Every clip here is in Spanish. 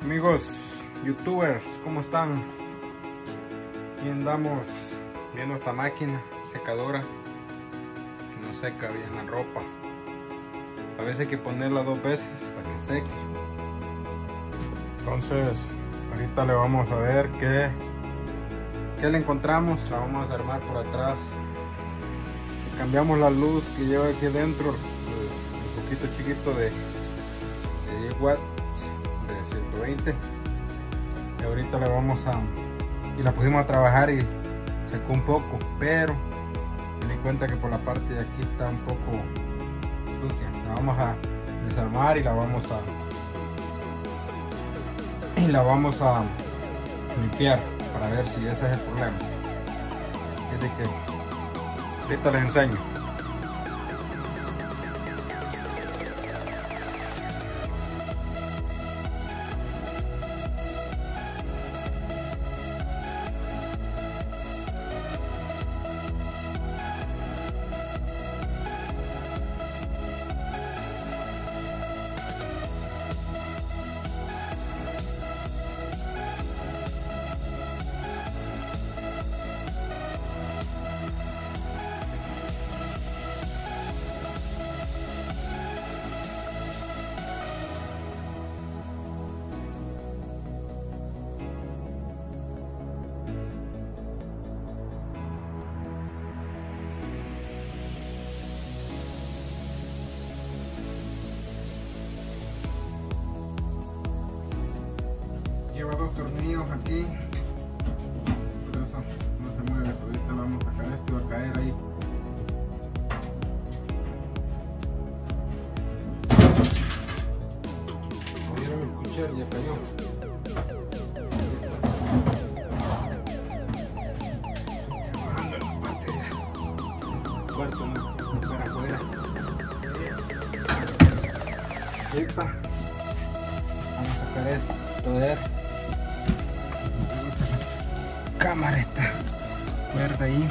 Amigos youtubers, ¿cómo están? Aquí andamos viendo esta máquina secadora que nos seca bien la ropa. A veces hay que ponerla 2 veces para que seque. Entonces ahorita le vamos a ver qué le encontramos. La vamos a armar por atrás. Le cambiamos la luz que lleva aquí dentro, un poquito chiquito de 10 watts de 120, y ahorita le vamos a y la pusimos a trabajar y secó un poco, pero me di cuenta que por la parte de aquí está un poco sucia. La vamos a desarmar y la vamos a limpiar para ver si ese es el problema. Así que ahorita les enseño. Lleva 2 tornillos aquí, por eso no se mueve. Ahorita le vamos a sacar esto y va a caer ahí. Pudieron escuchar, ya cayó. Bajando la parte del cuarto, no fuera afuera. Ahorita vamos a sacar esto de él. Cámara esta cuerda ahí,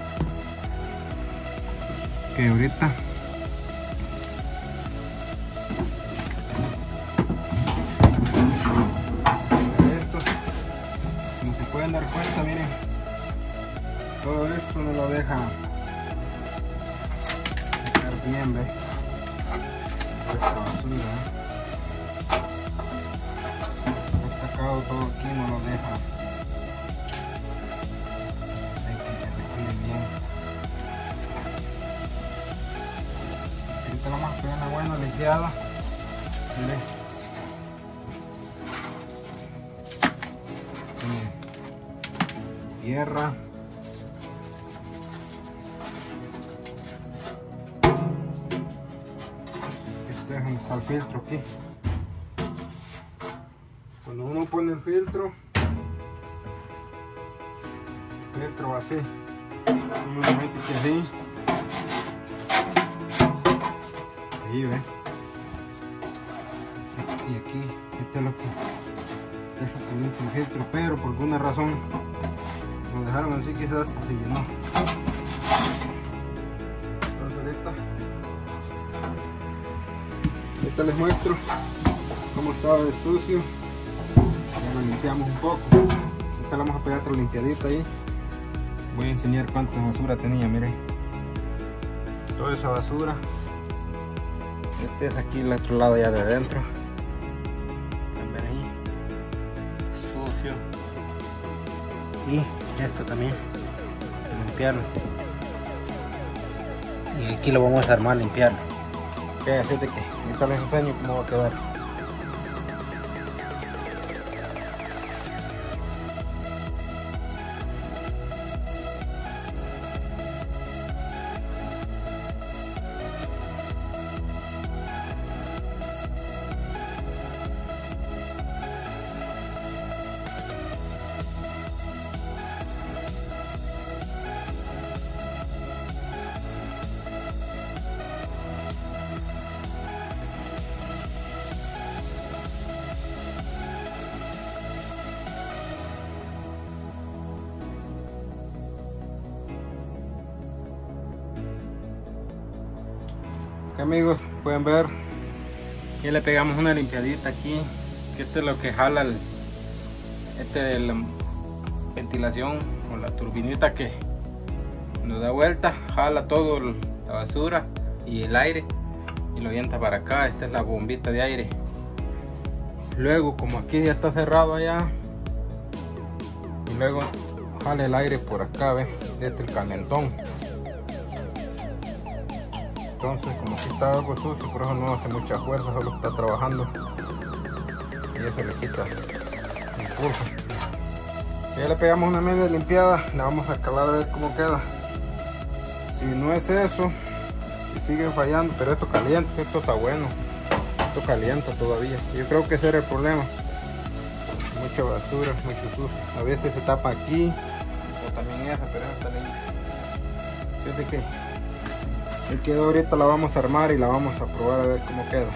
que ahorita esto, como se pueden dar cuenta, miren, todo esto no lo deja estar bien, ve, esta basura, destacado todo aquí, no lo deja. Ahorita vamos a pegar una buena limpiada. Miren. Tierra. Este es donde está el filtro aquí. Cuando uno pone el filtro así, uno lo mete así. Ahí ve. Y aquí, este es lo que limpia el filtro, pero por alguna razón lo dejaron así, quizás se llenó. Entonces ahorita les muestro cómo estaba de sucio. Ya lo limpiamos un poco. Ahorita le vamos a pegar otra limpiadita ahí. Voy a enseñar cuánta basura tenía, miren. Toda esa basura. Este es aquí el otro lado ya de adentro. Pueden ver ahí. Sucio. Y esto también. Limpiarlo. Y aquí lo vamos a armar, limpiarlo. Ok, así de que ahorita les enseño cómo va a quedar. Ok, amigos, pueden ver, ya le pegamos una limpiadita aquí que este es lo que jala la ventilación o la turbinita que nos da vuelta, jala todo la basura y el aire y lo avienta para acá. Esta es la bombita de aire. Luego, como aquí ya está cerrado allá, y luego jala el aire por acá, ¿ves? Este es el calentón. Entonces, como aquí está algo sucio, por eso no hace mucha fuerza, solo está trabajando y eso le quita impulso. Ya le pegamos una media limpiada, la vamos a calar a ver cómo queda. Si no es eso, si sigue fallando, pero esto calienta, esto está bueno, esto calienta todavía. Yo creo que ese era el problema, mucha basura, mucho sucio. A veces se tapa aquí, o también esa, pero esa está limpia. Fíjate que quedó. Ahorita la vamos a armar y la vamos a probar a ver cómo queda.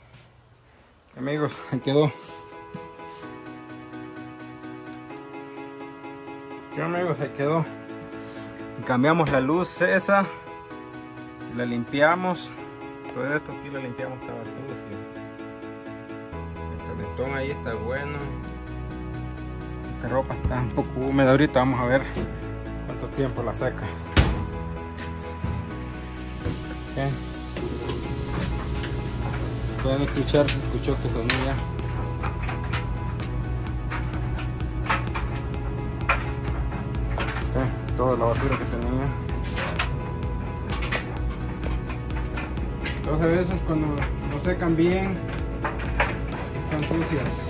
Amigos, ahí quedó. ¿Qué amigos? Se quedó. Y cambiamos la luz esa. Y la limpiamos. Todo esto aquí lo limpiamos, estaba sucio. El calentón ahí está bueno. Esta ropa está un poco húmeda ahorita. Vamos a ver cuánto tiempo la seca. Okay. Pueden escuchar, se escuchó que sonó ya. Okay. Toda la basura que tenía. Entonces a veces cuando no secan bien, están sucias.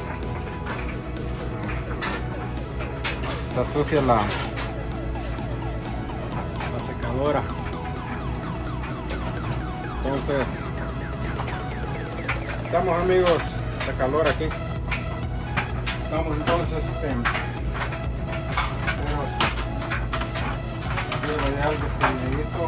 Está sucia la secadora. Entonces, estamos amigos de calor aquí. Estamos entonces tenemos de algo pequeñito.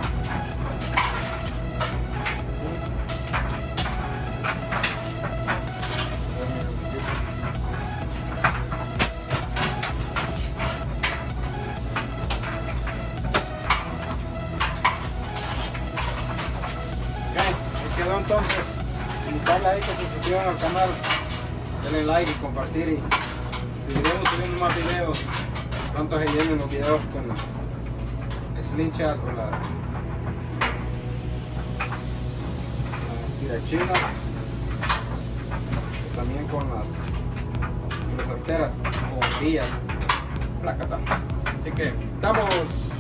Quedó entonces. Invitarle ahí que se suscriban al canal, denle like y compartir, y seguiremos subiendo más videos pronto. Se llenen los videos con la Slingshot o la tira china, también con las arteras o bombillas, placa también. Así que estamos.